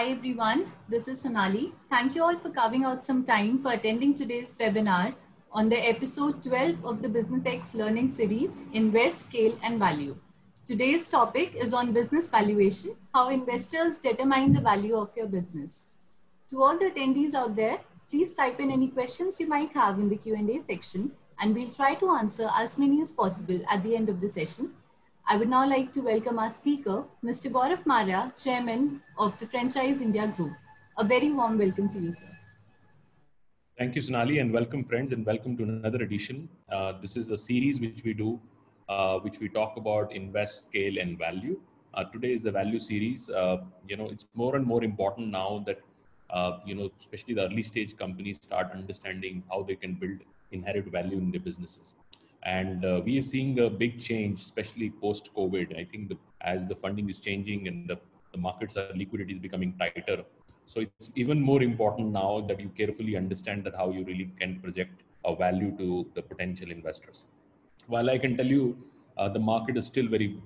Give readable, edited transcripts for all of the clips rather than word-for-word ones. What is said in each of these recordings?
Hi everyone, this is Sonali. Thank you all for carving out some time for attending today's webinar on the episode 12 of the Business X Learning Series, Invest, Scale and Value. Today's topic is on business valuation, how investors determine the value of your business. To all the attendees out there, please type in any questions you might have in the Q&A section and we'll try to answer as many as possible at the end of the session. I would now like to welcome our speaker, Mr. Gaurav Maurya, Chairman of the Franchise India Group. A very warm welcome to you, sir. Thank you, Sonali, and welcome friends, and welcome to another edition. This is a series which we do, which we talk about invest, scale, and value. Today is the value series. It's more and more important now that, especially the early stage companies start understanding how they can build inherent value in their businesses. And we are seeing a big change, especially post-COVID. I think as the funding is changing and the markets liquidity is becoming tighter. So it's even more important now that you carefully understand that how you really can project a value to the potential investors. While I can tell you, the market is still very,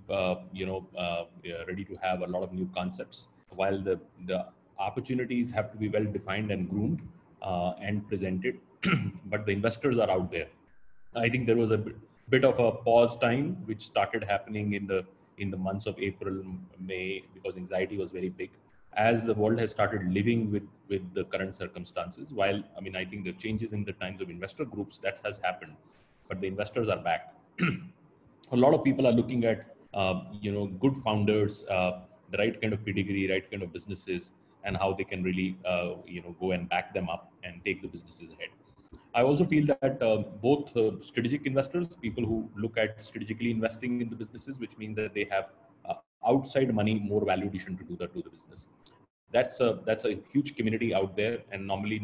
ready to have a lot of new concepts. While the opportunities have to be well defined and groomed and presented, but the investors are out there. I think there was a bit of a pause time which started happening in the months of April, May, because anxiety was very big. As the world has started living with the current circumstances, I think the changes in the times of investor groups, that has happened, but the investors are back. A lot of people are looking at, good founders, the right kind of pedigree, right kind of businesses, and how they can really, go and back them up and take the businesses ahead. I also feel that both strategic investors, people who look at strategically investing in the businesses, which means that they have outside money, more value addition to do that to the business. That's a huge community out there, and normally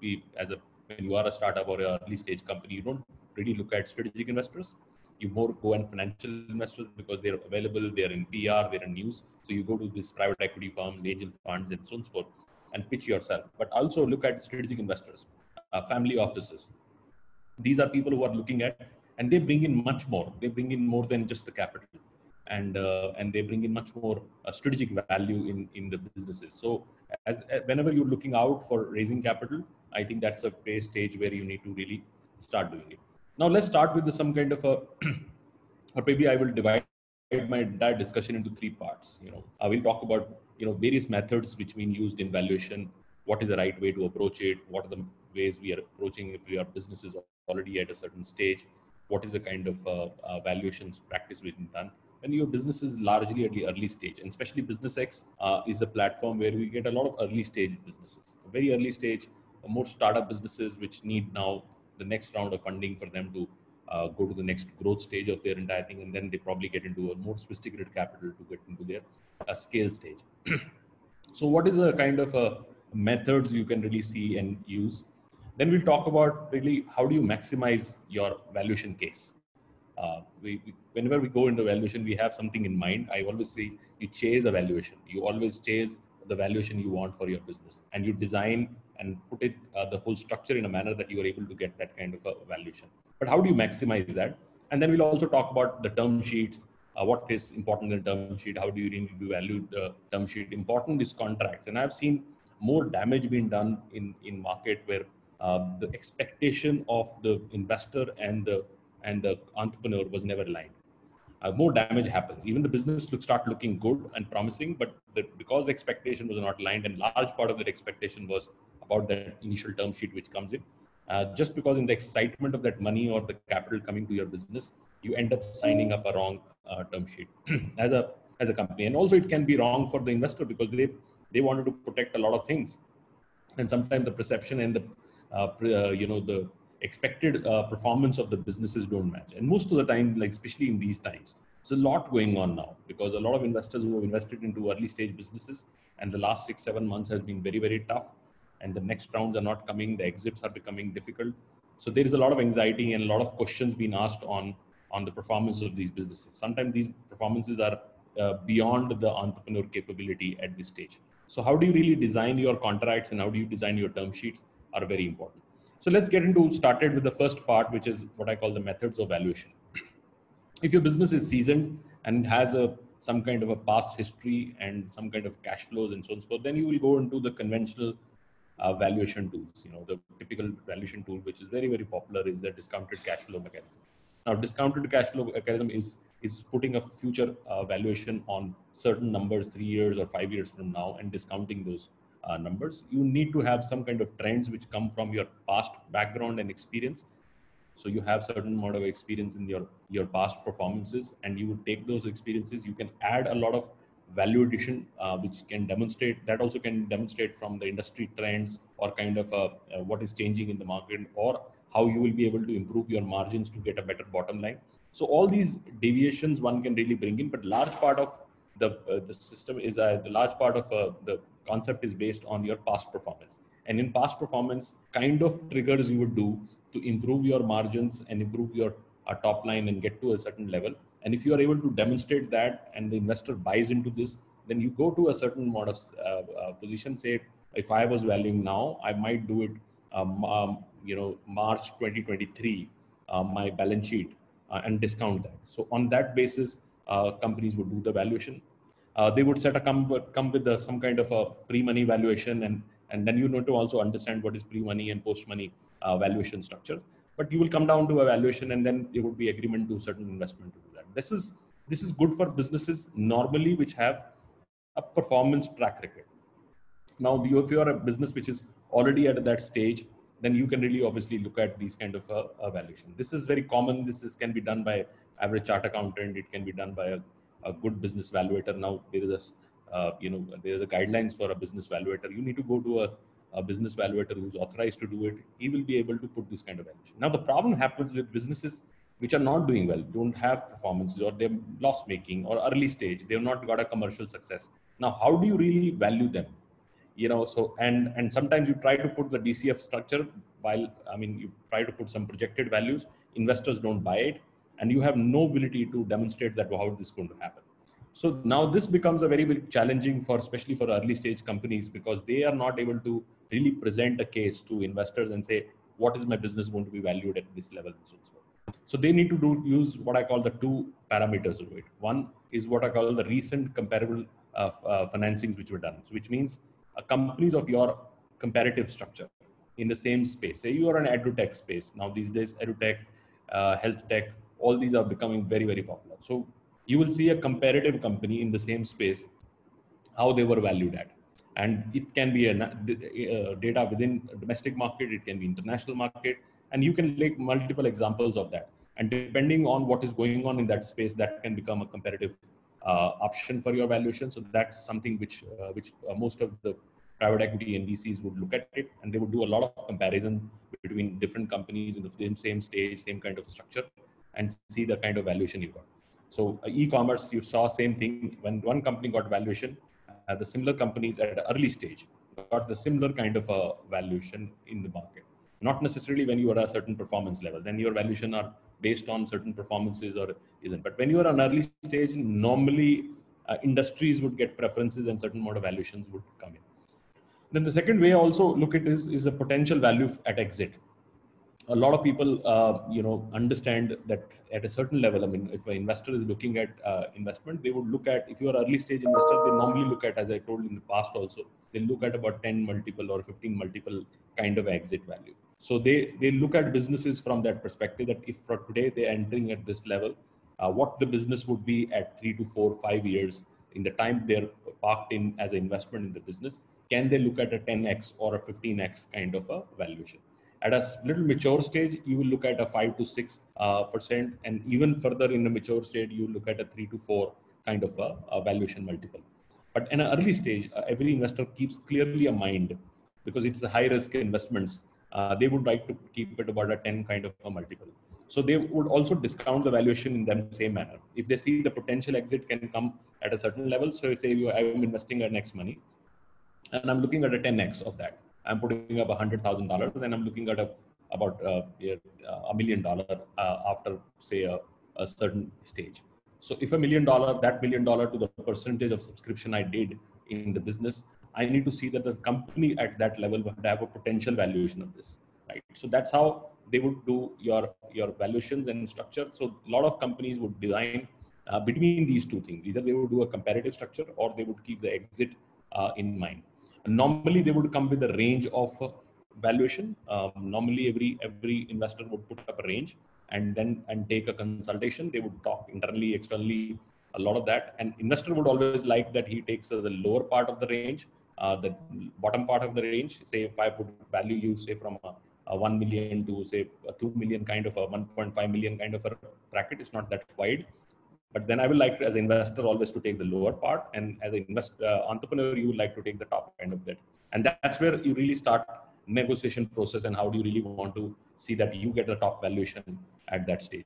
when you are a startup or an early stage company, you don't really look at strategic investors. You more go and financial investors because they're available, they're in PR, they're in news. So you go to these private equity firms, angel funds, and so on and so forth, and pitch yourself. But also look at strategic investors, family offices. These are people who are looking at, and they bring in much more. They bring in more than just the capital, and they bring in much more strategic value in the businesses. So whenever you're looking out for raising capital, I think that's a stage where you need to really start doing it. Now let's start with some kind of a, or maybe I will divide my entire discussion into three parts. I will talk about various methods which been used in valuation. What is the right way to approach it? What are the ways we are approaching if our business is already at a certain stage? What is the kind of valuations practice we've done? When your business is largely at the early stage, and especially Business X is a platform where we get a lot of early stage businesses, very early stage, more startup businesses which need now the next round of funding for them to go to the next growth stage of their entire thing, and then they probably get into a more sophisticated capital to get into their scale stage. So what is a kind of methods you can really see and use? Then we'll talk about really how do you maximize your valuation case. Whenever we go into valuation, we have something in mind. I always say you chase a valuation. You always chase the valuation you want for your business, and you design and put it the whole structure in a manner that you are able to get that kind of a valuation. But how do you maximize that? And then we'll also talk about the term sheets. What is important in the term sheet? How do you really value the term sheet? Important is contracts, and I've seen more damage being done in market where the expectation of the investor and the entrepreneur was never aligned. More damage happens. Even the business start looking good and promising, but because the expectation was not aligned, and large part of that expectation was about that initial term sheet which comes in. Just because in the excitement of that money or the capital coming to your business, you end up signing up a wrong term sheet as a company. And also it can be wrong for the investor because they wanted to protect a lot of things, and sometimes the perception and the expected performance of the businesses don't match. And most of the time, like especially in these times, there's a lot going on now because a lot of investors who have invested into early stage businesses, and the last 6-7 months has been very, very tough, and the next rounds are not coming, the exits are becoming difficult. So there is a lot of anxiety and a lot of questions being asked on the performance of these businesses. Sometimes these performances are beyond the entrepreneur capability at this stage. So how do you really design your contracts and how do you design your term sheets are very important. So let's get started with the first part, which is what I call the methods of valuation. If your business is seasoned and has a some kind of a past history and some kind of cash flows and so on and so forth, then you will go into the conventional valuation tools. The typical valuation tool, which is very, very popular, is the discounted cash flow mechanism. Now, discounted cash flow mechanism is putting a future valuation on certain numbers 3 years or 5 years from now and discounting those numbers. You need to have some kind of trends which come from your past background and experience. So you have certain amount of experience in your past performances, and you would take those experiences. You can add a lot of value addition, which can demonstrate, that also can demonstrate from the industry trends or kind of what is changing in the market, or how you will be able to improve your margins to get a better bottom line. So all these deviations one can really bring in, but large part of the system is the large part of the concept is based on your past performance. And in past performance, kind of triggers you would do to improve your margins and improve your top line and get to a certain level. And if you are able to demonstrate that and the investor buys into this, then you go to a certain amount of position. Say, if I was valuing now, I might do it, March 2023, my balance sheet, and discount that. So on that basis, companies would do the valuation. They would come with some kind of a pre-money valuation, and then you need to also understand what is pre-money and post-money valuation structure. But you will come down to a valuation, and then there would be agreement to certain investment to do that. This is good for businesses normally which have a performance track record. Now, if you are a business which is already at that stage, then you can really obviously look at these kind of valuation. This is very common. Can be done by average chart accountant. It can be done by a good business valuator. Now there is there are the guidelines for a business valuator. You need to go to a business valuator who's authorized to do it. He will be able to put this kind of valuation. Now the problem happens with businesses which are not doing well, don't have performances, or they're loss making or early stage. They've not got a commercial success. Now, how do you really value them? So and sometimes you try to put the DCF structure, you try to put some projected values. Investors don't buy it, and you have no ability to demonstrate that how this is going to happen. So now this becomes a very, very challenging especially for early stage companies, because they are not able to really present a case to investors and say, what is my business going to be valued at this level? So they need to use what I call the two parameters of it. One is what I call the recent comparable financings which were done. So which means companies of your comparative structure in the same space. Say you are an edutech space. Now these days, edutech, health tech, all these are becoming very, very popular. So you will see a comparative company in the same space, how they were valued at. And it can be data within domestic market, it can be international market, and you can take multiple examples of that. And depending on what is going on in that space, that can become a comparative option for your valuation. So that's something which most of the private equity and VCs would look at it, and they would do a lot of comparison between different companies in the same stage, same kind of structure, and see the kind of valuation you got. So e-commerce, you saw same thing. When one company got valuation, the similar companies at an early stage got the similar kind of a valuation in the market. Not necessarily when you are at a certain performance level, then your valuation are based on certain performances or isn't. But when you are an early stage, normally industries would get preferences and certain amount of valuations would come in. Then the second way also look at is the potential value at exit. A lot of people, understand that at a certain level, if an investor is looking at investment, they would look at, if you are early stage investor, they normally look at, as I told in the past also, they look at about 10 multiple or 15 multiple kind of exit value. So they look at businesses from that perspective, that if for today they're entering at this level, what the business would be at 3 to 4, 5 years in the time they're parked in as an investment in the business. Can they look at a 10x or a 15x kind of a valuation? At a little mature stage, you will look at a 5 to 6%, and even further in the mature stage, you look at a 3 to 4 kind of a valuation multiple. But in an early stage, every investor keeps clearly a mind, because it's a high risk investments. They would like to keep it about a 10 kind of a multiple. So they would also discount the valuation in the same manner. If they see the potential exit can come at a certain level, so say I'm investing an X money, and I'm looking at a 10x of that. I'm putting up $100,000, and I'm looking at about $1 million after say a certain stage. So if $1 million, that $1 million to the percentage of subscription I did in the business, I need to see that the company at that level would have a potential valuation of this, right? So that's how they would do your valuations and structure. So a lot of companies would design between these two things. Either they would do a comparative structure or they would keep the exit in mind. And normally they would come with a range of valuation. Normally every investor would put up a range and take a consultation. They would talk internally, externally, a lot of that. And investor would always like that he takes the lower part of the range, the bottom part of the range. Say if I would value you, say from a 1 million to say a 2 million kind of a 1.5 million kind of a bracket, is not that wide. But then I will like, as an investor, always to take the lower part, and as an entrepreneur, you would like to take the top end of that. And that's where you really start negotiation process, and how do you really want to see that you get the top valuation at that stage.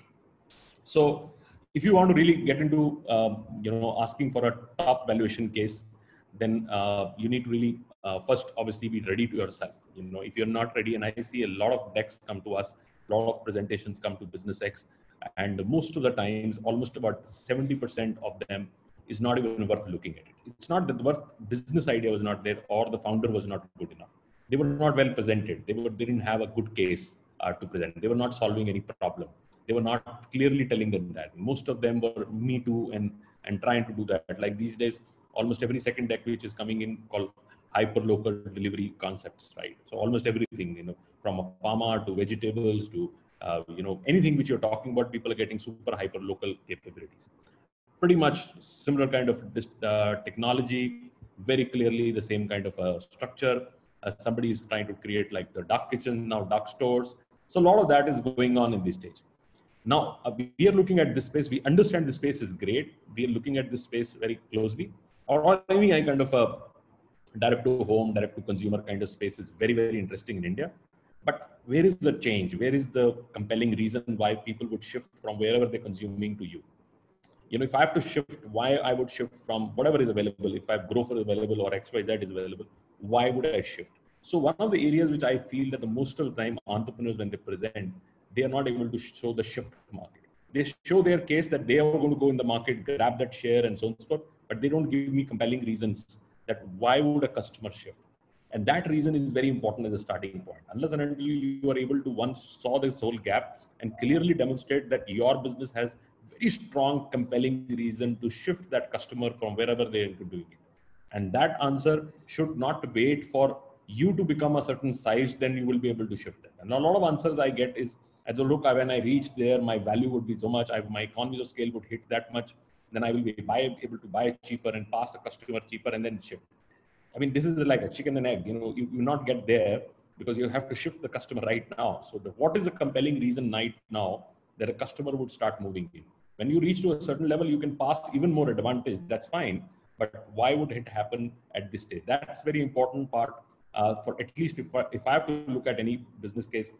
So if you want to really get into asking for a top valuation case, then you need to really first obviously be ready to yourself. If you're not ready, and I see a lot of decks come to us, a lot of presentations come to BusinessX, and most of the times, almost about 70% of them is not even worth looking at it. It's not that the business idea was not there, or the founder was not good enough. They were not well presented. They didn't have a good case to present. They were not solving any problem. They were not clearly telling them that. Most of them were me too and trying to do that. Like these days, almost every second deck which is coming in called hyper local delivery concepts, right? So almost everything, from a pharma to vegetables to anything which you're talking about, people are getting super hyper local capabilities. Pretty much similar kind of technology, very clearly the same kind of structure. Somebody is trying to create like the dark kitchen, now dark stores. So a lot of that is going on in this stage. Now, we are looking at this space. We understand the space is great. We are looking at this space very closely. Or any kind of a direct to home, direct to consumer kind of space is very, very interesting in India. But where is the change? Where is the compelling reason why people would shift from wherever they're consuming to you? If I have to shift, why I would shift from whatever is available. If I have Grofers available or XYZ is available, why would I shift? So one of the areas which I feel that the most of the time entrepreneurs, when they present, they are not able to show the shift market. They show their case that they are going to go in the market, grab that share and so on and so forth, but they don't give me compelling reasons that why would a customer shift. And that reason is very important as a starting point. Unless and until you are able to once saw this whole gap and clearly demonstrate that your business has very strong, compelling reason to shift that customer from wherever they're doing it. And that answer should not wait for you to become a certain size, then you will be able to shift that. And a lot of answers I get is, look, when I reach there, my value would be so much, my economies of scale would hit that much, then I will be able to buy cheaper and pass the customer cheaper and then shift. I mean, this is like a chicken and egg. You not get there because you have to shift the customer right now. So what is the compelling reason right now that a customer would start moving in? When you reach to a certain level, you can pass even more advantage. That's fine. But why would it happen at this stage? That's very important part for at least if I have to look at any business case,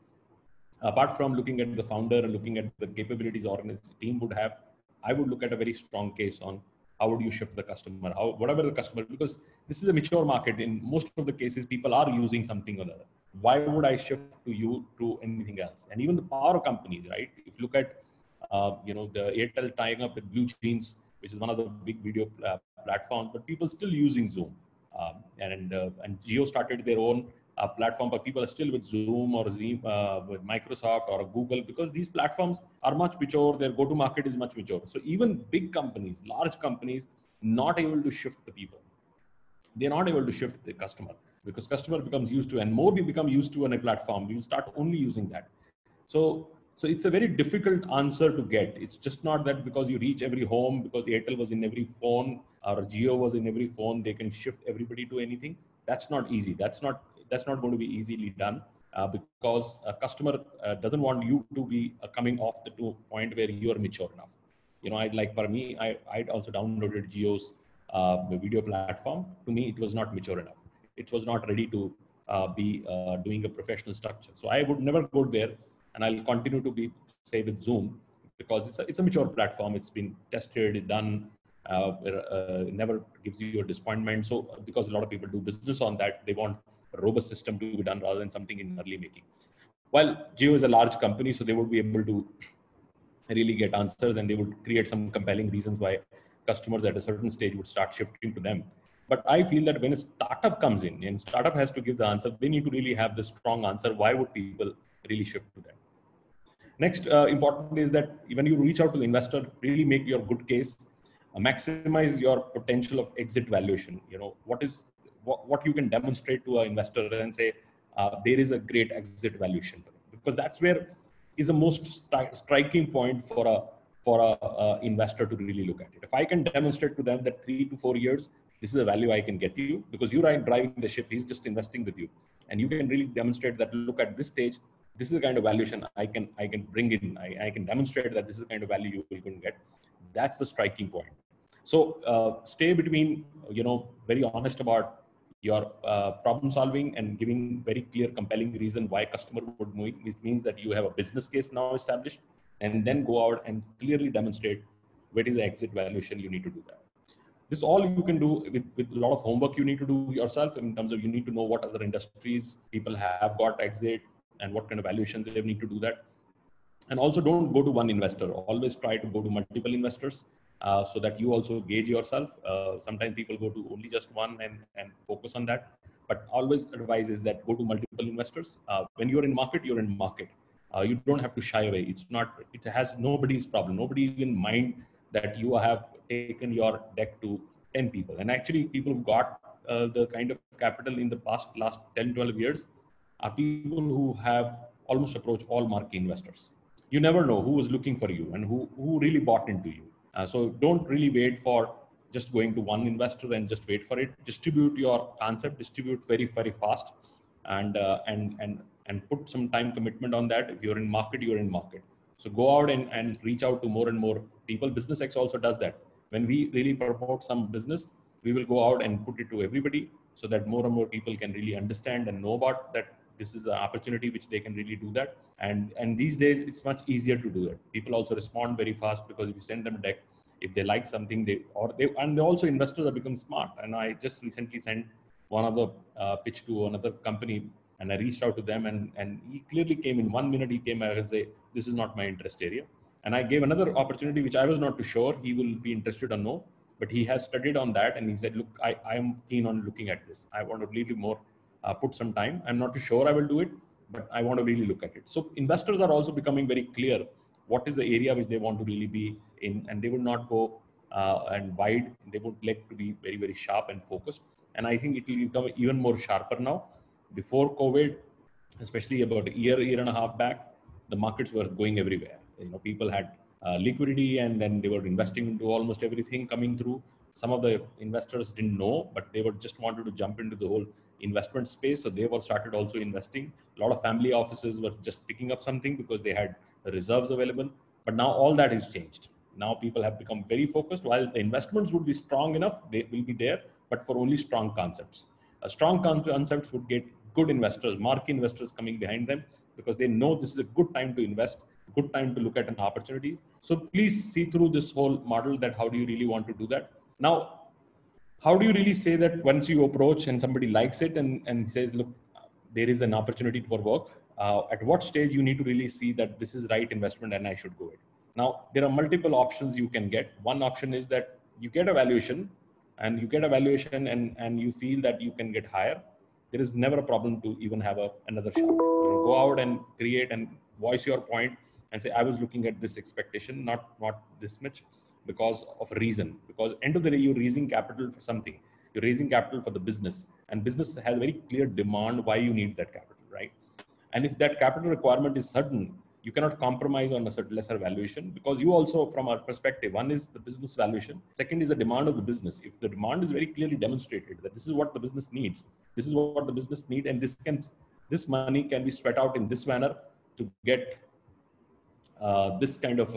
apart from looking at the founder and looking at the capabilities organization team would have, I would look at a very strong case on how would you shift the customer, whatever the customer, because this is a mature market. In most of the cases, people are using something or other. Why would I shift to you to anything else? And even the power companies, right? If you look at, the Airtel tying up with Blue Jeans, which is one of the big video platforms, but people still using Zoom. And Jio started their own platform, but people are still with Zoom or with Microsoft or Google, because these platforms are much mature. Their go-to-market is much mature. So even big companies, large companies, not able to shift the people. They're not able to shift the customer because customer becomes used to, and more we become used to on a platform, we will start only using that. So it's a very difficult answer to get. It's just not that because you reach every home, because Airtel was in every phone or Jio was in every phone, they can shift everybody to anything. That's not easy. That's not going to be easily done because a customer doesn't want you to be coming off the point where you are mature enough. For me, I also downloaded Jio's video platform. To me, it was not mature enough. It was not ready to be doing a professional structure. So I would never go there, and I'll continue to be, say, with Zoom, because it's a mature platform. It's been tested, it's done. It never gives you a disappointment. So because a lot of people do business on that, they want a robust system to be done rather than something in early making. While Jio is a large company, so they would be able to really get answers, and they would create some compelling reasons why customers at a certain stage would start shifting to them. But I feel that when a startup comes in and startup has to give the answer, they need to really have the strong answer. Why would people really shift to them? Next, important is that when you reach out to the investor, really make your good case, maximize your potential of exit valuation. What you can demonstrate to an investor and say there is a great exit valuation for it, because that's where is the most striking point for a investor to really look at it. If I can demonstrate to them that 3 to 4 years, this is a value I can get you, because you're driving the ship, he's just investing with you, and you can really demonstrate that, look, at this stage, this is the kind of valuation I can bring in. I can demonstrate that this is the kind of value you will get. That's the striking point. So stay between, very honest about your problem solving and giving very clear, compelling reason why customer would move, which means that you have a business case now established, and then go out and clearly demonstrate what is the exit valuation you need to do that. This all you can do with a lot of homework you need to do yourself, in terms of you need to know what other industries people have got exit and what kind of valuation they need to do that. And also don't go to one investor, always try to go to multiple investors, so that you also gauge yourself. Sometimes people go to only just one and focus on that, but always advise is that go to multiple investors. When you're in market, you're in market. You don't have to shy away. It has nobody's problem. Nobody even mind that you have taken your deck to 10 people. And actually people who've got the kind of capital in the last 10, 12 years are people who have almost approached all marquee investors. You never know who is looking for you and who really bought into you. So don't really wait for just going to one investor and just wait for it. Distribute your concept, distribute very, very fast, and put some time commitment on that. If you're in market, you're in market. So go out and reach out to more and more people. BusinessX also does that. When we really promote some business, we will go out and put it to everybody, so that more and more people can really understand and know about that this is an opportunity which they can really do that. And these days it's much easier to do it. People also respond very fast, because if you send them a deck, if they like something, they also investors have become smart. And I just recently sent one of the pitch to another company, and I reached out to them, and he clearly came in 1 minute. He came out and say, this is not my interest area. And I gave another opportunity which I was not too sure he will be interested or no, but he has studied on that, and he said, look, I am keen on looking at this. I want to really more put some time. I'm not too sure I will do it, but I want to really look at it. So investors are also becoming very clear what is the area which they want to really be in, and they will not go and wide. They would like to be very, very sharp and focused. And I think it will become even more sharper now. Before COVID, especially about a year and a half back, the markets were going everywhere. People had liquidity, and then they were investing into almost everything coming through. Some of the investors didn't know, but they were just wanted to jump into the whole investment space. So they were started also investing. A lot of family offices were just picking up something because they had reserves available. But now all that has changed. Now people have become very focused. While the investments would be strong enough, they will be there, but for only strong concepts. Strong concepts would get good investors, marquee investors coming behind them, because they know this is a good time to invest, good time to look at an opportunity. So please see through this whole model, that how do you really want to do that. Now, how do you really say that once you approach and somebody likes it and says, look, there is an opportunity for work, at what stage you need to really see that this is right investment and I should go it. Now, there are multiple options you can get. One option is that you get a valuation, and you feel that you can get higher. There is never a problem to even have another shot. Go out and create and voice your point and say, I was looking at this expectation, not this much, because of a reason. Because end of the day, you're raising capital for something. You're raising capital for the business, and business has a very clear demand why you need that capital, right? And if that capital requirement is sudden, you cannot compromise on a certain lesser valuation, because you also, from our perspective, one is the business valuation. Second is the demand of the business. If the demand is very clearly demonstrated that this is what the business needs, this is what the business need, and this money can be spread out in this manner to get this kind of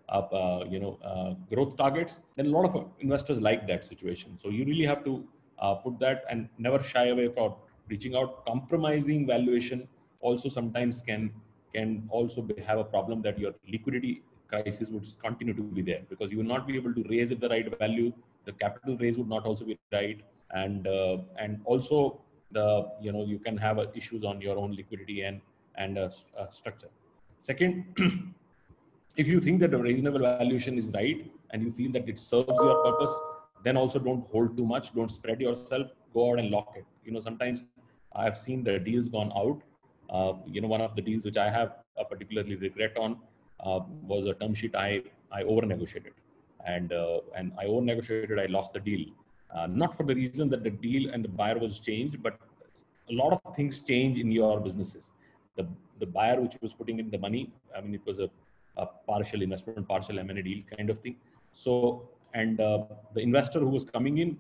growth targets, then a lot of investors like that situation. So you really have to put that, and never shy away from reaching out. Compromising valuation also sometimes can also have a problem, that your liquidity crisis would continue to be there, because you will not be able to raise at the right value. The capital raise would not also be right, and also you can have issues on your own liquidity and structure. Second, if you think that a reasonable valuation is right and you feel that it serves your purpose, then also don't hold too much, don't spread yourself, go out and lock it. Sometimes I've seen the deals gone out. One of the deals which I have particularly regret on was a term sheet I over negotiated, and I over negotiated. I lost the deal, not for the reason that the deal and the buyer was changed, but a lot of things change in your businesses. The buyer which was putting in the money, I mean, it was a partial investment, partial M&A deal kind of thing. So, and the investor who was coming in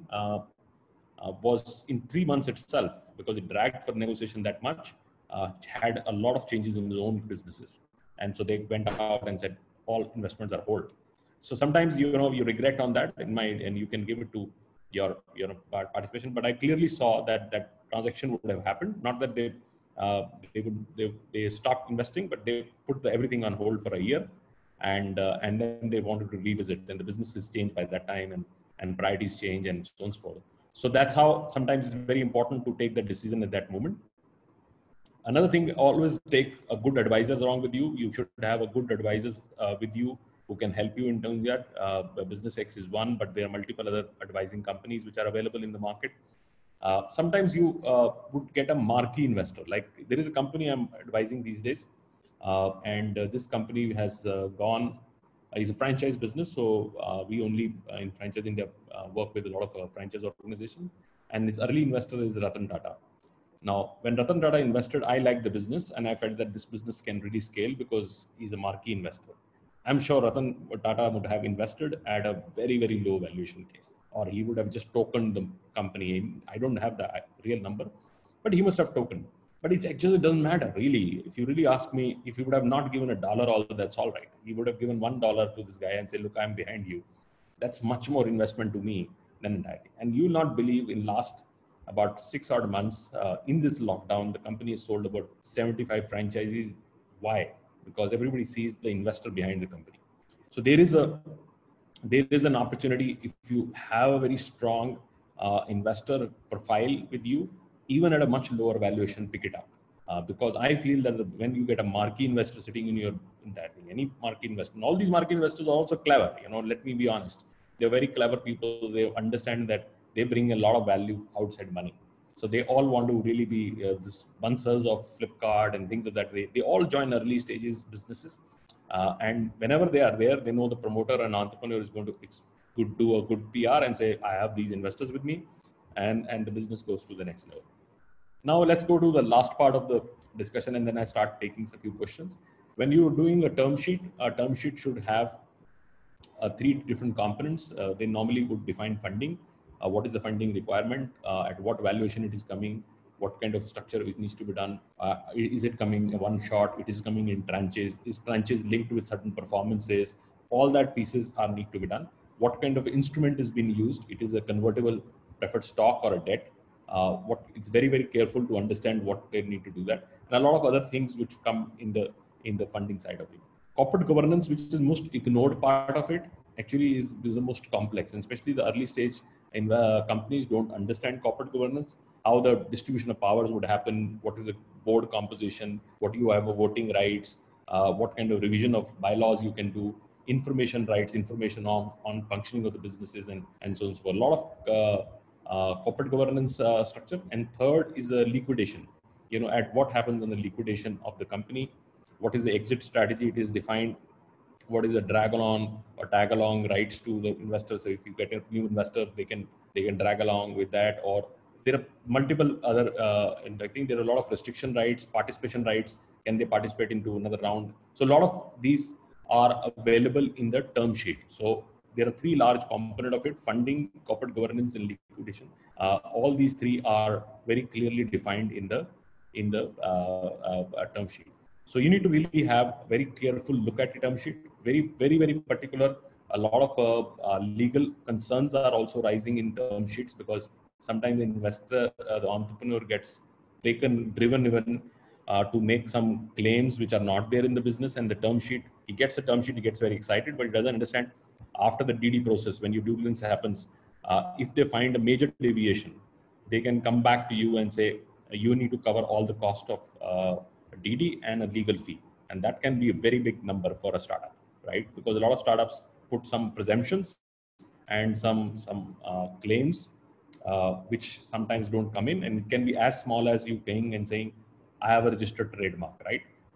was in 3 months itself, because it dragged for negotiation that much, had a lot of changes in his own businesses. And so they went out and said, all investments are hold. So sometimes, you regret on that and you can give it to your participation. But I clearly saw that transaction would have happened. Not that they stopped investing, but they put everything on hold for a year, and then they wanted to revisit, and the business has changed by that time, and priorities change, and so on and so forth. So that's how sometimes it's very important to take the decision at that moment. Another thing, always take a good advisors along with you. You should have a good advisors with you who can help you in doing that. Business X is one, but there are multiple other advising companies which are available in the market. Sometimes you would get a marquee investor. Like there is a company I'm advising these days, and this company has is a franchise business. So we only in franchise India work with a lot of franchise organizations, and its early investor is Ratan Tata. Now, when Ratan Tata invested, I liked the business, and I felt that this business can really scale because he's a marquee investor. I'm sure Ratan Tata would have invested at a very, very low valuation case, or he would have just tokened the company. I don't have the real number, but he must have tokened. But it actually doesn't matter, really. If you really ask me, if he would have not given $1, also that's all right. He would have given $1 to this guy and say, look, I'm behind you. That's much more investment to me than entirely. And you will not believe, in last about 6 odd months in this lockdown, the company has sold about 75 franchises. Why? Because everybody sees the investor behind the company. So there is an opportunity. If you have a very strong investor profile with you, even at a much lower valuation, pick it up. Because I feel that when you get a marquee investor sitting in your any marquee investor, and all these marquee investors are also clever. Let me be honest. They're very clever people. They understand that they bring a lot of value outside money. So they all want to really be this Bansals of Flipkart and things of that way. They all join early stages businesses. And whenever they are there, they know the promoter and entrepreneur is going to do a good PR and say, I have these investors with me, and the business goes to the next level. Now let's go to the last part of the discussion, and then I start taking a few questions. When you're doing a term sheet should have 3 different components. They normally would define funding. What is the funding requirement? At what valuation it is coming? What kind of structure it needs to be done? Is it coming in one shot? It is coming in tranches? Is tranches linked with certain performances? All that pieces need to be done. What kind of instrument is being used? It is a convertible preferred stock or a debt. It's very, very careful to understand what they need to do that, and a lot of other things which come in the funding side of it. Corporate governance, which is the most ignored part of it, actually is the most complex, and especially the early stage companies don't understand corporate governance, how the distribution of powers would happen, what is the board composition, what you have voting rights, what kind of revision of bylaws you can do, information rights, information on functioning of the businesses, and so on. So a lot of corporate governance structure. And third is a liquidation. At what happens in the liquidation of the company, what is the exit strategy? It is defined. What is the drag along or tag along rights to the investor? So if you get a new investor, they can drag along with that. Or there are multiple other, and I think there are a lot of restriction rights, participation rights. Can they participate into another round? So a lot of these are available in the term sheet. So there are 3 large components of it: funding, corporate governance, and liquidation. All these 3 are very clearly defined in the term sheet. So you need to really have very careful look at the term sheet. Very, very, very particular. A lot of legal concerns are also rising in term sheets, because sometimes the investor, the entrepreneur gets driven even to make some claims which are not there in the business, and the term sheet, he gets a term sheet, he gets very excited, but he doesn't understand after the DD process, when your due diligence happens, if they find a major deviation, they can come back to you and say, you need to cover all the cost of DD and a legal fee. And that can be a very big number for a startup, right? Because a lot of startups put some presumptions and some claims, which sometimes don't come in. And it can be as small as you paying and saying, I have a registered trademark, right?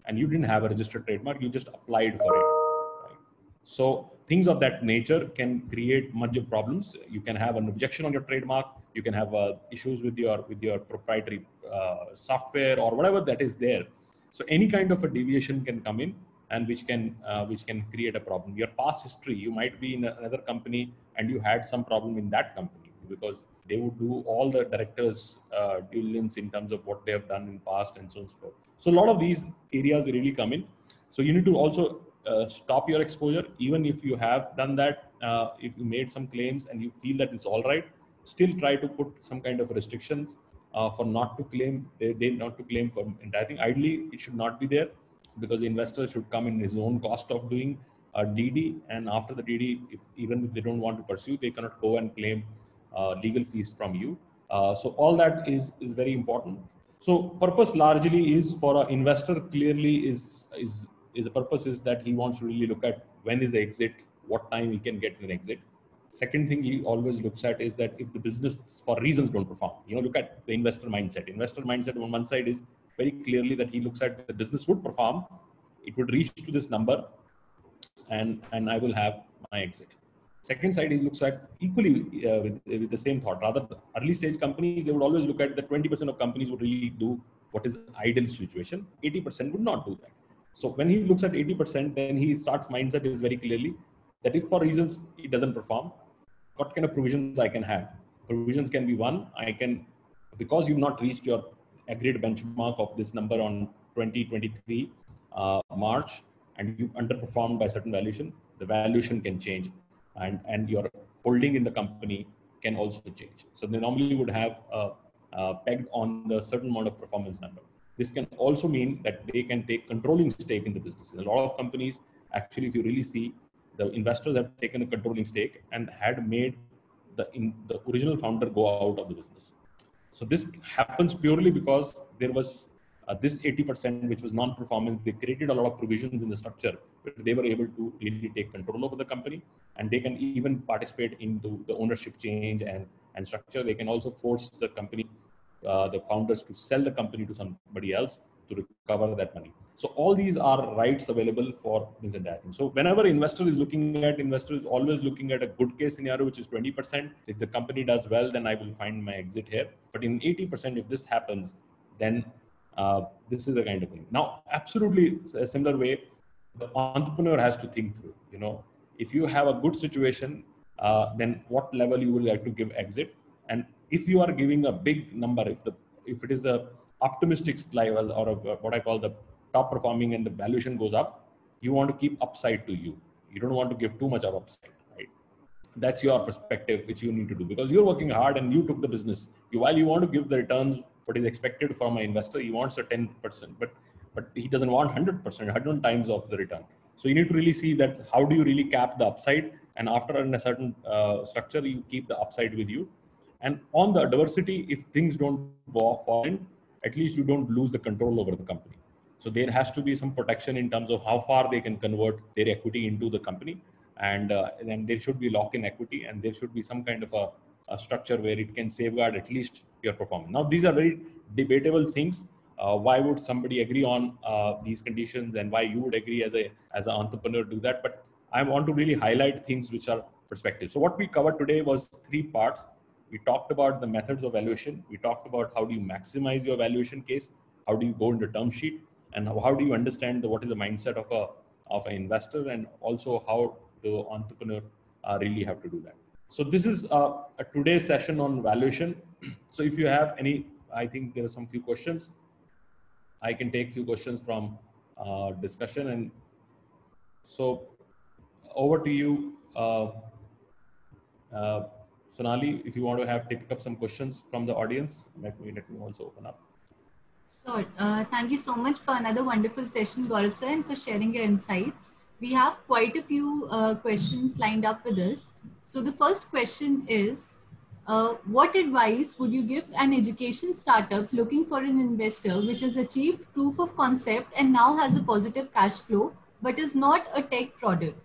and you didn't have a registered trademark, you just applied for it. Right? So things of that nature can create much of problems. You can have an objection on your trademark. You can have issues with your proprietary software or whatever that is there. So any kind of a deviation can come in, and which can create a problem. Your past history, you might be in another company and you had some problem in that company, because they would do all the directors' due diligence in terms of what they have done in past and so on and so forth. So a lot of these areas really come in. So you need to also stop your exposure, even if you have done that. If you made some claims and you feel that it's all right, still try to put some kind of restrictions for not to claim. They not to claim for entire thing. Ideally, it should not be there, because the investor should come in his own cost of doing a DD, and after the DD, even if they don't want to pursue, they cannot go and claim legal fees from you. So all that is very important. So purpose largely is for an investor. Clearly, is the purpose is that he wants to really look at when is the exit, what time he can get an exit. Second thing he always looks at is that if the business for reasons don't perform, look at the investor mindset. Investor mindset on one side is very clearly that he looks at the business would perform, it would reach to this number, and I will have my exit. Second side, he looks at equally with the same thought. Rather, early stage companies, they would always look at the 20% of companies would really do what is ideal situation. 80% would not do that. So when he looks at 80%, then he starts mindset is very clearly that if for reasons it doesn't perform, what kind of provisions I can have. Provisions can be one, I can, because you've not reached your agreed benchmark of this number on 2023 March, and you underperformed by certain valuation, the valuation can change, and your holding in the company can also change. So they normally would have pegged on the certain amount of performance number. This can also mean that they can take controlling stake in the business. In a lot of companies, actually, if you really see, the investors have taken a controlling stake and had made the original founder go out of the business. So this happens purely because there was this 80% which was non-performance. They created a lot of provisions in the structure where they were able to really take control over the company, and they can even participate into the ownership change and structure. They can also force the company, the founders, to sell the company to somebody else to recover that money. So all these are rights available for this and that thing. So whenever investor is always looking at a good case scenario, which is 20%. If the company does well, then I will find my exit here. But in 80%, if this happens, then this is a kind of thing. Now, absolutely a similar way, the entrepreneur has to think through. If you have a good situation, then what level you will like to give exit, and if you are giving a big number, if it is a optimistic level or what I call the top performing and the valuation goes up, you want to keep upside to you. You don't want to give too much of upside, right? That's your perspective, which you need to do, because you're working hard and you took the business. While you want to give the returns, what is expected from an investor, he wants a 10%, but he doesn't want 100%, 100 times of the return. So you need to really see that how do you really cap the upside, and after in a certain structure, you keep the upside with you. And on the adversity, if things don't fall in, at least you don't lose the control over the company. So there has to be some protection in terms of how far they can convert their equity into the company, and then there should be lock-in equity, and there should be some kind of a structure where it can safeguard at least your performance. Now, these are very debatable things. Why would somebody agree on these conditions, and why you would agree as an entrepreneur do that? But I want to really highlight things which are perspective. So what we covered today was 3 parts. We talked about the methods of valuation. We talked about how do you maximize your valuation case, how do you go into term sheet, and how do you understand what is the mindset of an investor, and also how the entrepreneur really have to do that. So this is a today's session on valuation. So if you have any, I think there are some few questions. I can take few questions from discussion, and so over to you, Sonali, if you want to pick up some questions from the audience. Let me also open up. Sure. Thank you so much for another wonderful session, Gaurav sir, and for sharing your insights. We have quite a few questions lined up with us. So the first question is, what advice would you give an education startup looking for an investor which has achieved proof of concept and now has a positive cash flow, but is not a tech product?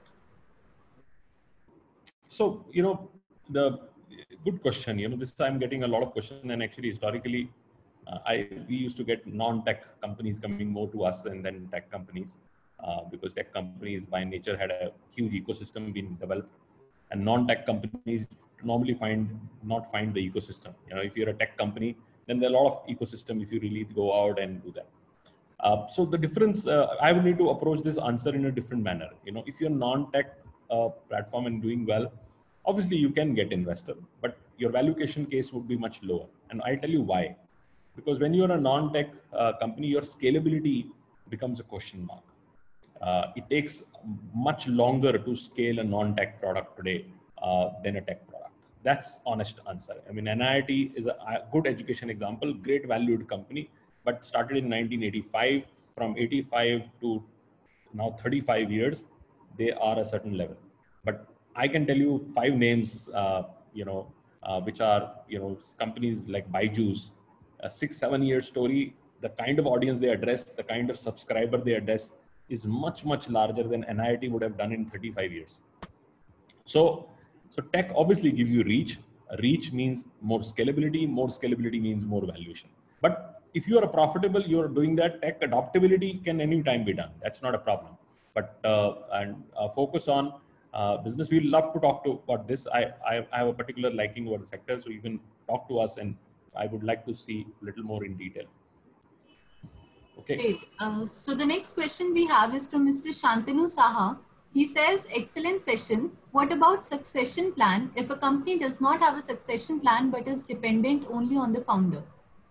So, the good question, this I'm getting a lot of questions, and actually historically, We used to get non-tech companies coming more to us and then tech companies, because tech companies by nature had a huge ecosystem being developed, and non-tech companies normally not find the ecosystem. If you're a tech company, then there are a lot of ecosystem if you really go out and do that. So the difference, I would need to approach this answer in a different manner. If you're non-tech platform and doing well, obviously you can get investor, but your valuation case would be much lower. And I'll tell you why. Because when you're a non-tech company, your scalability becomes a question mark. It takes much longer to scale a non-tech product today than a tech product. That's honest answer. I mean, NIIT is a good education example, great valued company, but started in 1985. From 85 to now 35 years, they are a certain level. But I can tell you 5 names, which are, companies like Byju's, a 6-7 year story, the kind of audience they address, the kind of subscriber they address is much, much larger than NIIT would have done in 35 years. So tech obviously gives you reach. Reach means more scalability. More scalability means more valuation. But if you are profitable, you are doing that, tech adaptability can anytime be done. That's not a problem. But focus on business. We'd love to talk about this. I have a particular liking over the sector, so you can talk to us, and I would like to see a little more in detail. Okay. Great. So the next question we have is from Mr. Shantanu Saha. He says, excellent session. What about succession plan if a company does not have a succession plan but is dependent only on the founder?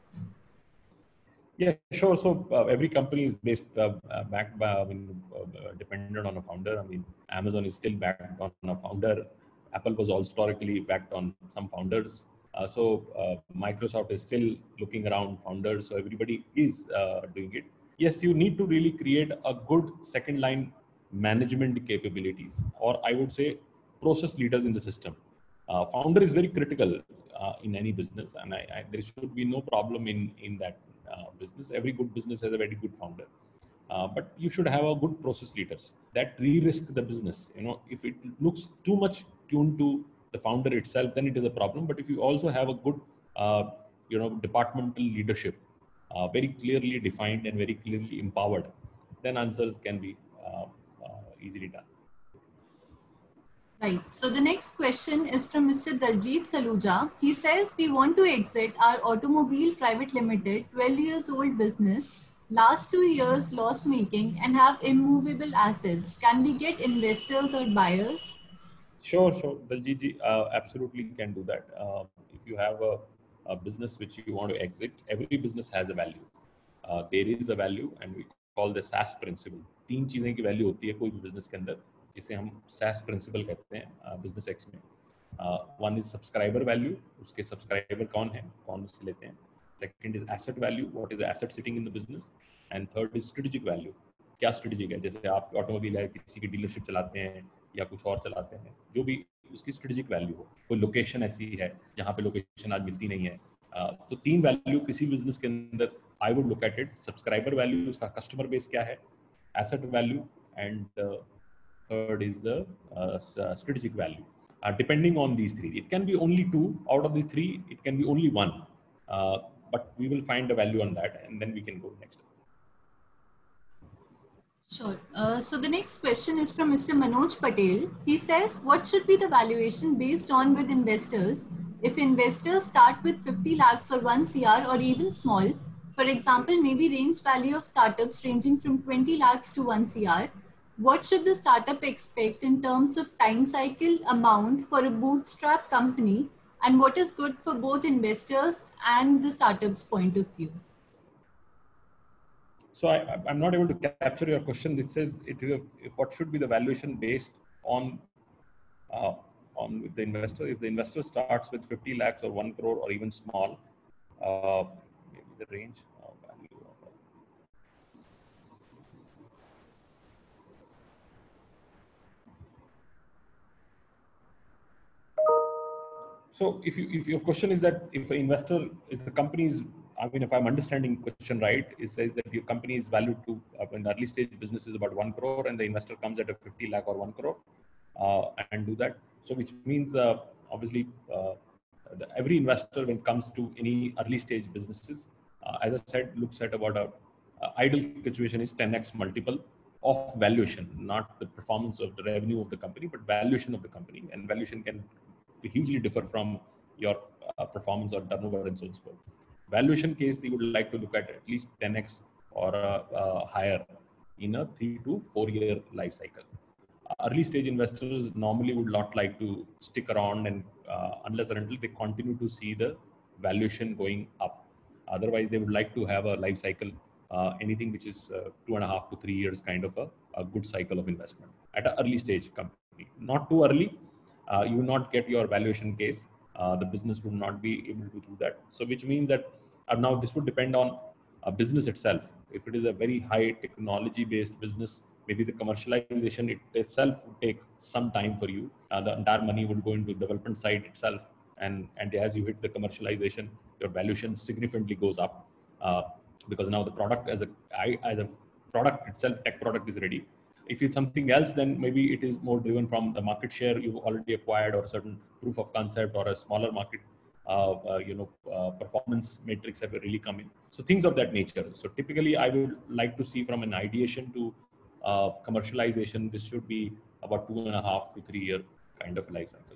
Yeah, sure. So every company is backed by, dependent on a founder. I mean, Amazon is still backed on a founder. Apple was all historically backed on some founders. Microsoft is still looking around founders. So everybody is doing it. Yes, you need to really create a good second line management capabilities, or I would say process leaders in the system. Founder is very critical in any business, and there should be no problem in that business. Every good business has a very good founder, but you should have a good process leaders that re-risk the business. If it looks too much tuned to the founder itself, then it is a problem. But if you also have a good departmental leadership, very clearly defined and very clearly empowered, then answers can be easily done. Right. So the next question is from Mr. Daljit Saluja. He says, we want to exit our automobile private limited 12 years old business, last 2 years loss making, and have immovable assets. Can we get investors or buyers? Sure. Daljit absolutely can do that. If you have a business which you want to exit, every business has a value. There is a value, and we call the SAS principle. 3 चीजें की value होती है कोई भी business के अंदर, जिसे हम SAS principle कहते हैं business X में. One is subscriber value, उसके subscriber कौन है, कौन उसे लेते हैं. Second is asset value, what is the asset sitting in the business, and third is strategic value. क्या strategic है, जैसे आप ऑटोमोबाइल है, किसी की डीलरशिप चलाते हैं या कुछ और चलाते हैं, जो भी उसकी strategic value हो. कोई लोकेशन ऐसी है जहाँ पे लोकेशन आज मिलती नहीं है. तो 3 वैल्यू किसी बिजनेस के अंदर I would look at it. Subscriber value, उसका customer base क्या है, asset value, and third is the strategic value. Depending on these 3, it can be only 2 out of these 3. It can be only 1, but we will find a value on that, and then we can go next. Sure. So the next question is from Mr. Manoj Patel. He says, what should be the valuation based on with investors? If investors start with 50 lakhs or 1 CR or even small, for example, maybe range value of startups ranging from 20 lakhs to 1 CR, what should the startup expect in terms of time cycle amount for a bootstrap company, and what is good for both investors and the startup's point of view? So I'm not able to capture your question. It says what should be the valuation based on the investor. If the investor starts with 50 lakhs or 1 crore or even small, maybe the range of value. So if your question is that if the company is, if I'm understanding the question right, it says that your company is valued to, in the early stage business is about 1 crore and the investor comes at a 50 lakh or 1 crore and do that. So which means obviously every investor when it comes to any early stage businesses, as I said, looks at about a ideal situation is 10x multiple of valuation, not the performance of the revenue of the company, but valuation of the company. And valuation can hugely differ from your performance or turnover and so on. Valuation case, you would like to look at least 10x or higher in a 3 to 4 year life cycle. Early stage investors normally would not like to stick around and unless and until they continue to see the valuation going up. Otherwise, they would like to have a life cycle, anything which is 2.5 to 3 years, kind of a good cycle of investment at an early stage company. Not too early, you will not get your valuation case. The business would not be able to do that. So, which means that now this would depend on a business itself. If it is a very high technology based business, maybe the commercialization itself would take some time for you. The entire money would go into development side itself, and as you hit the commercialization, your valuation significantly goes up because now the product as a product itself, tech product, is ready. If it's something else, then maybe it is more driven from the market share you've already acquired, or a certain proof of concept, or a smaller market performance metrics have really come in. So things of that nature. So typically, I would like to see from an ideation to commercialization, this should be about 2.5 to 3 year kind of life cycle.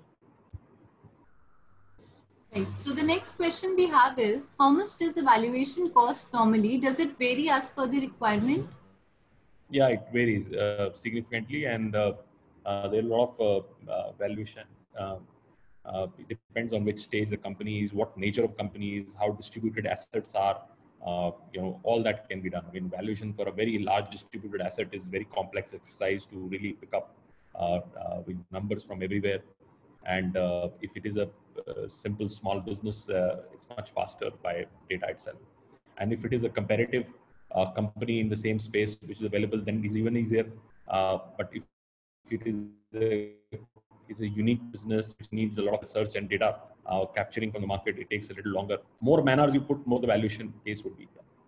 Right. So the next question we have is, how much does the valuation cost normally? Does it vary as per the requirement? Yeah, it varies significantly, and there are a lot of valuation. It depends on which stage the company is, what nature of company is, how distributed assets are. All that can be done. I mean, valuation for a very large distributed asset is very complex exercise to really pick up with numbers from everywhere. And if it is a simple small business, it's much faster by data itself. And if it is a comparative company in the same space which is available, then it is even easier. But if it is a unique business which needs a lot of research and data capturing from the market, it takes a little longer. More man-hours you put, more the valuation case would be.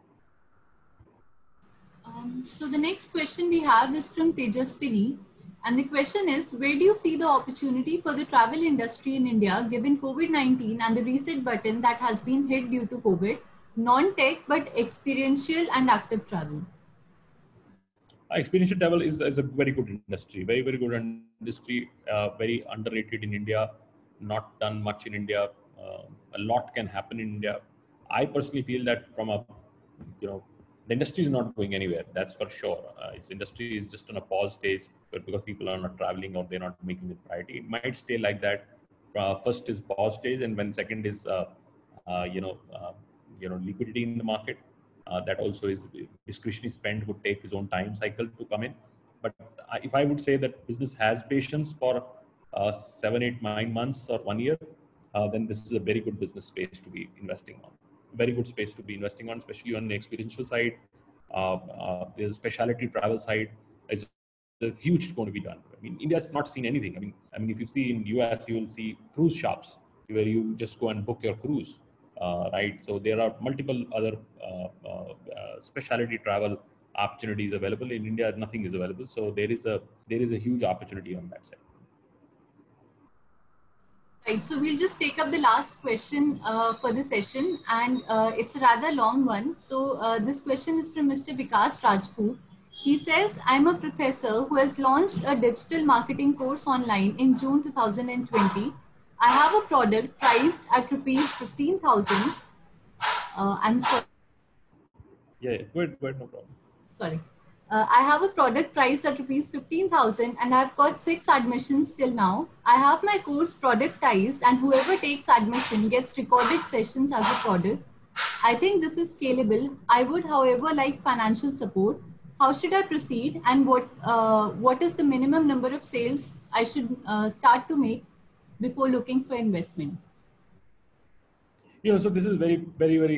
So the next question we have is from Tejaswini. And the question is, where do you see the opportunity for the travel industry in India given COVID-19 and the reset button that has been hit due to COVID? Non-tech, but experiential and active travel. Experiential travel is a very good industry, very, very good industry, very underrated in India, not done much in India. A lot can happen in India. I personally feel that the industry is not going anywhere, that's for sure. Its industry is just on a pause stage, but because people are not traveling or they're not making it priority, it might stay like that. First is pause stage, and when second is liquidity in the market. That also is discretionary spend would take its own time cycle to come in. But if I would say that business has patience for 7, 8, 9 months or 1 year, then this is a very good business space to be investing on. Very good space to be investing on, especially on the experiential side. There's a specialty travel side. It's huge going to be done. I mean, India's not seen anything. I mean, if you see in US, you will see cruise shops where you just go and book your cruise. Right, so there are multiple other specialty travel opportunities available in India. Nothing is available, so there is a huge opportunity on that side. Right, so we'll just take up the last question for the session, and it's a rather long one. So this question is from Mr. Vikas Rajput. He says, I'm a professor who has launched a digital marketing course online in June 2020. I have a product priced at rupees 15,000. I'm sorry. Yeah, go ahead, no problem. Sorry. I have a product priced at rupees 15,000 and I've got 6 admissions till now. I have my course productized and whoever takes admission gets recorded sessions as a product. I think this is scalable. I would, however, like financial support. How should I proceed, and what is the minimum number of sales I should start to make before looking for investment? So this is very, very, very,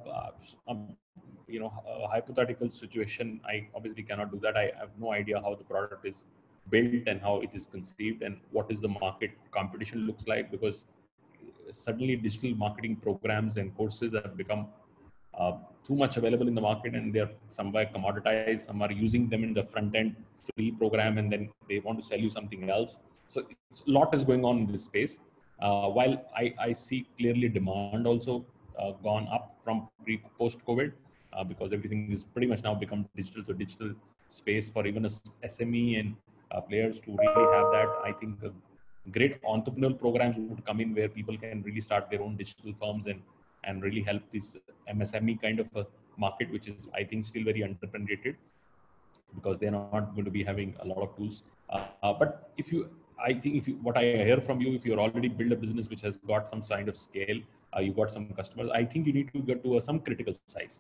a hypothetical situation. I obviously cannot do that. I have no idea how the product is built and how it is conceived and what is the market competition looks like, because suddenly digital marketing programs and courses have become too much available in the market, and they're somewhere commoditized. Some are using them in the front end free program, and then they want to sell you something else. So a lot is going on in this space. While I see clearly demand also gone up from post COVID because everything is pretty much now become digital. So digital space for even a SME and players to really have that. I think great entrepreneurial programs would come in where people can really start their own digital firms and really help this MSME kind of a market, which is, I think, still very underpenetrated because they're not going to be having a lot of tools. But I think what I hear from you, if you're already built a business which has got some kind of scale, you got some customers, I think you need to get to some critical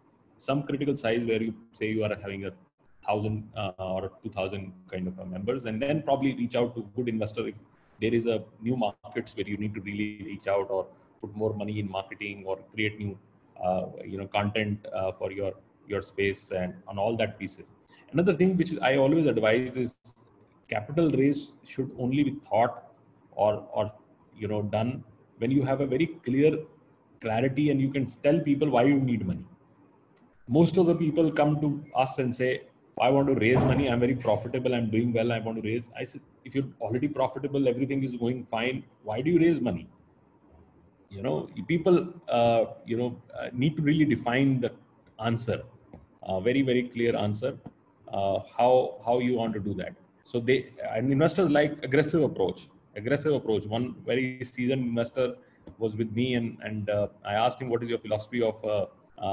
size where you say you are having 1,000 or 2,000 kind of members, and then probably reach out to good investor if there is a new markets where you need to really reach out or put more money in marketing or create new content for your space and on all that pieces. Another thing which I always advise is capital raise should only be thought or done when you have a very clear clarity and you can tell people why you need money. Most of the people come to us and say, I want to raise money, I'm very profitable, I'm doing well, I want to raise. I said, if you're already profitable, everything is going fine, why do you raise money? People need to really define the answer, very, very clear answer, how you want to do that. So investors like aggressive approach. One very seasoned investor was with me and I asked him, what is your philosophy of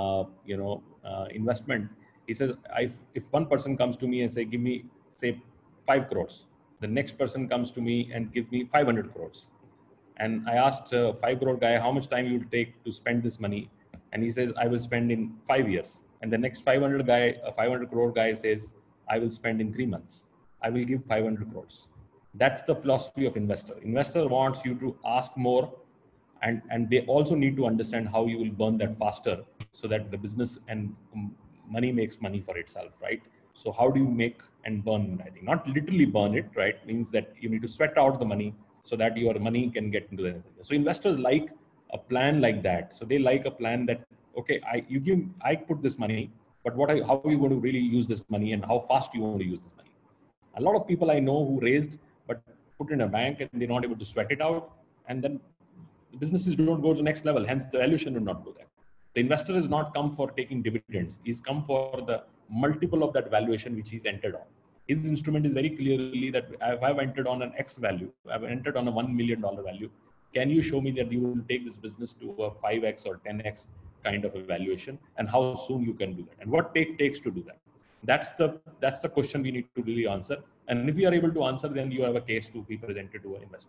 investment? He says, if one person comes to me and give me, say, 5 crores, the next person comes to me and give me 500 crores. And I asked a 5 crore guy, how much time you will take to spend this money? And he says, I will spend in 5 years. And the next 500 crore guy says, I will spend in 3 months. I will give 500 crores. That's the philosophy of investor. Investor wants you to ask more, and they also need to understand how you will burn that faster so that the business and money makes money for itself, right? So how do you make and burn? I think not literally burn it, right? Means that you need to sweat out the money so that your money can get into the. So investors like a plan like that. So they like a plan that, okay, I put this money, but how are you going to really use this money and how fast you want to use this money? A lot of people I know who raised but put in a bank and they're not able to sweat it out, and then the businesses don't go to the next level. Hence, the valuation will not go there. The investor has not come for taking dividends. He's come for the multiple of that valuation which he's entered on. His instrument is very clearly that if I've entered on an X value, I've entered on a $1 million value. Can you show me that you will take this business to a 5X or 10X kind of a valuation, and how soon you can do that, and what takes to do that? That's the question we need to really answer. And if you are able to answer, then you have a case to be presented to an investor.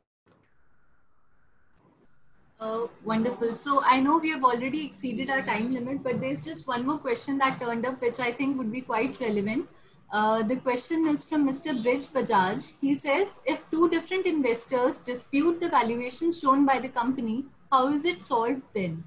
Wonderful. So I know we have already exceeded our time limit, but there's just one more question that turned up, which I think would be quite relevant. The question is from Mr. Bridge Bajaj. He says, if two different investors dispute the valuation shown by the company, how is it solved then?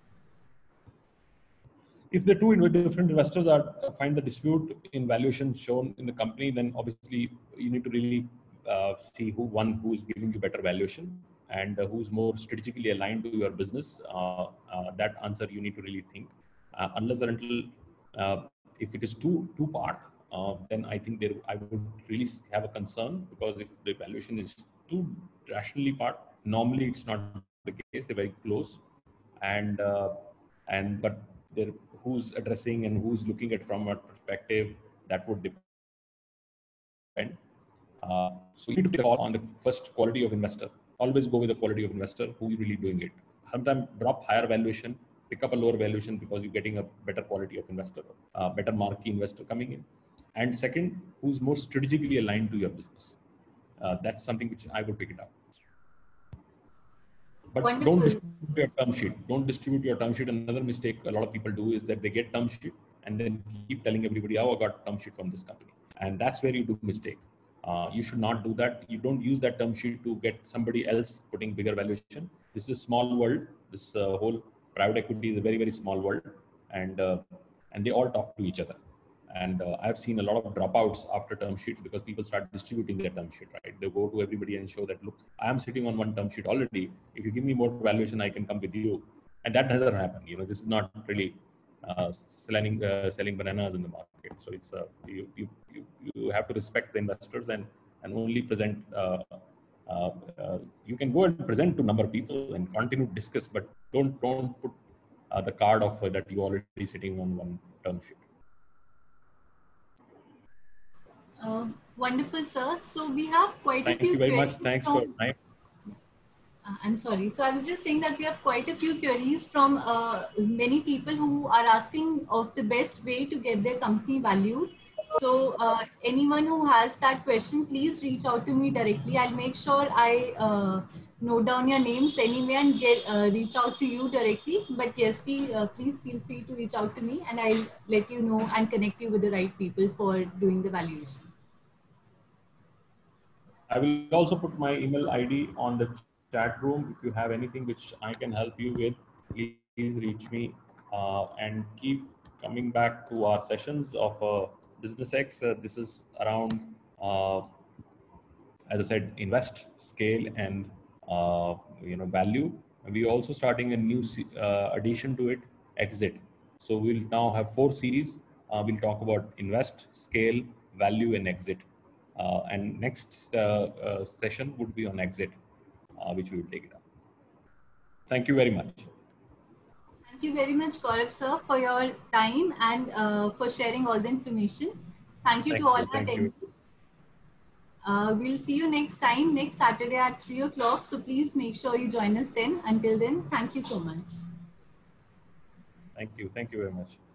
If the two different investors find the dispute in valuation shown in the company, then obviously you need to really see who is giving you better valuation and who's more strategically aligned to your business. That answer you need to really think. Unless or until if it is two part, then I think I would really have a concern, because if the valuation is too rationally part, normally it's not the case. They're very close, but who's addressing and who's looking at from a perspective, that would depend. So you need to take a call on the first quality of investor. Always go with the quality of investor, who is really doing it. Sometimes drop higher valuation, pick up a lower valuation because you're getting a better quality of investor, better marquee investor coming in. And second, who's more strategically aligned to your business. That's something which I would pick it up. But Wonderful. Don't distribute your term sheet. Don't distribute your term sheet. Another mistake a lot of people do is that they get term sheet and then keep telling everybody, oh, I got term sheet from this company. And that's where you do mistake. You should not do that. You don't use that term sheet to get somebody else putting bigger valuation. This is a small world. This whole private equity is a very, very small world. And they all talk to each other. And I've seen a lot of dropouts after term sheets because people start distributing their term sheet, right? They go to everybody and show that, look, I am sitting on one term sheet already. If you give me more valuation, I can come with you. And that doesn't happen. This is not really selling bananas in the market. So it's you have to respect the investors and only present. You can go and present to a number of people and continue to discuss, but don't put the card of that you already sitting on one term sheet. Wonderful, sir. So we have quite a Thank few you very queries much. Thanks for from. your time. I'm sorry. So I was just saying that we have quite a few queries from many people who are asking of the best way to get their company valued. So anyone who has that question, please reach out to me directly. I'll make sure I note down your names anyway and get reach out to you directly. But yes, please feel free to reach out to me, and I'll let you know and connect you with the right people for doing the valuation. I will also put my email ID on the chat room. If you have anything which I can help you with, please reach me and keep coming back to our sessions of BusinessX. This is around, as I said, invest, scale, and value. And we're also starting a new addition to it, exit. So we'll now have 4 series. We'll talk about invest, scale, value, and exit. And next session would be on exit, which we will take it up. Thank you very much. Thank you very much, Gaurav sir, for your time and for sharing all the information. Thank you to all our Thank you. attendees. We'll see you next time, next Saturday at 3 o'clock. So please make sure you join us then. Until then, thank you so much. Thank you. Thank you very much.